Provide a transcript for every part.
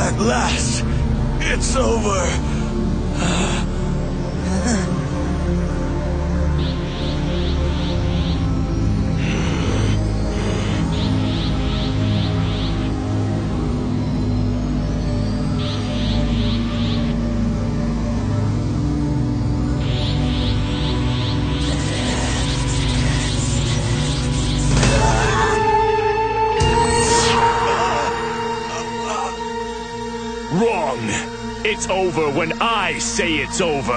At last, it's over. Wrong! It's over when I say it's over!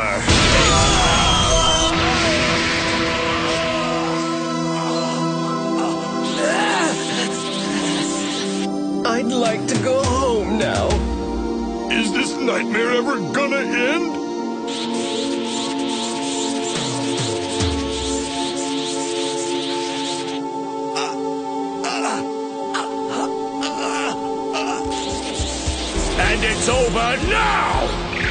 I'd like to go home now. Is this nightmare ever gonna end? And it's over now!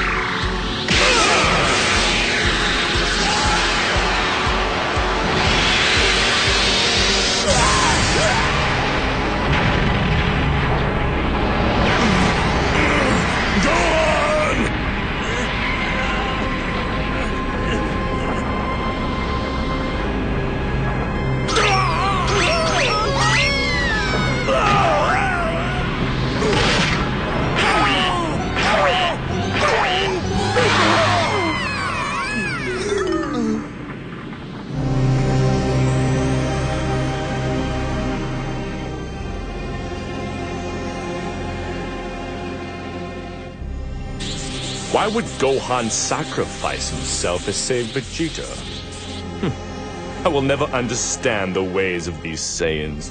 Why would Gohan sacrifice himself to save Vegeta? I will never understand the ways of these Saiyans.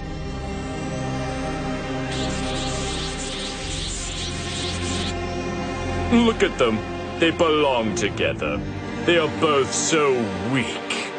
Look at them. They belong together. They are both so weak.